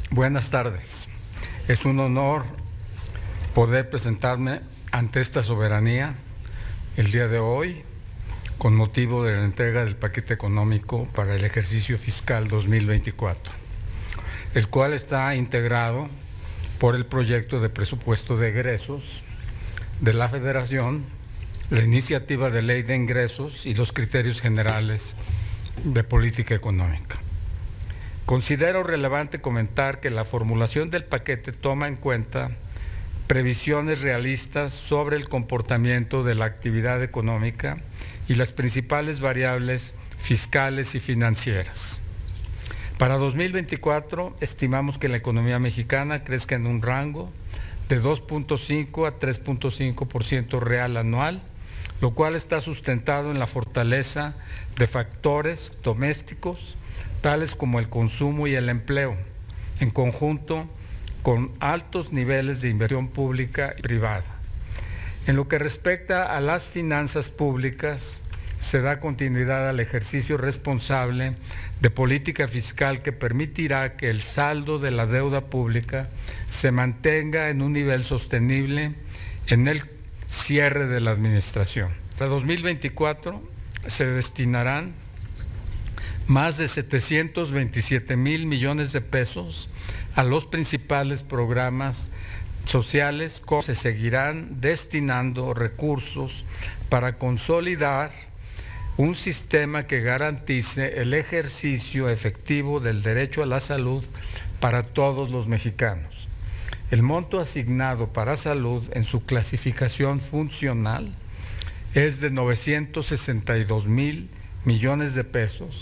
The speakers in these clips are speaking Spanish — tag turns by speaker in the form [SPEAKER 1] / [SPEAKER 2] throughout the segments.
[SPEAKER 1] Buenas tardes. Es un honor poder presentarme ante esta soberanía el día de hoy con motivo de la entrega del paquete económico para el ejercicio fiscal 2024, el cual está integrado por el proyecto de presupuesto de egresos de la Federación, la iniciativa de ley de ingresos y los criterios generales de política económica. Considero relevante comentar que la formulación del paquete toma en cuenta previsiones realistas sobre el comportamiento de la actividad económica y las principales variables fiscales y financieras. Para 2024 estimamos que la economía mexicana crezca en un rango de 2.5 a 3.5% real anual, lo cual está sustentado en la fortaleza de factores domésticos, tales como el consumo y el empleo, en conjunto con altos niveles de inversión pública y privada. En lo que respecta a las finanzas públicas, se da continuidad al ejercicio responsable de política fiscal que permitirá que el saldo de la deuda pública se mantenga en un nivel sostenible en el cierre de la administración. Para 2024 se destinarán más de 727,000 millones de pesos a los principales programas sociales. Se seguirán destinando recursos para consolidar un sistema que garantice el ejercicio efectivo del derecho a la salud para todos los mexicanos. El monto asignado para salud en su clasificación funcional es de 962,000 millones de pesos,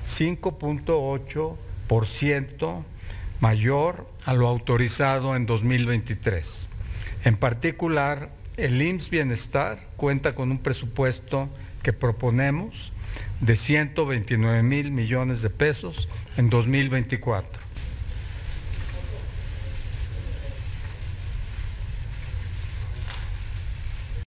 [SPEAKER 1] 5.8% mayor a lo autorizado en 2023. En particular, el IMSS Bienestar cuenta con un presupuesto que proponemos de 129,000 millones de pesos en 2024.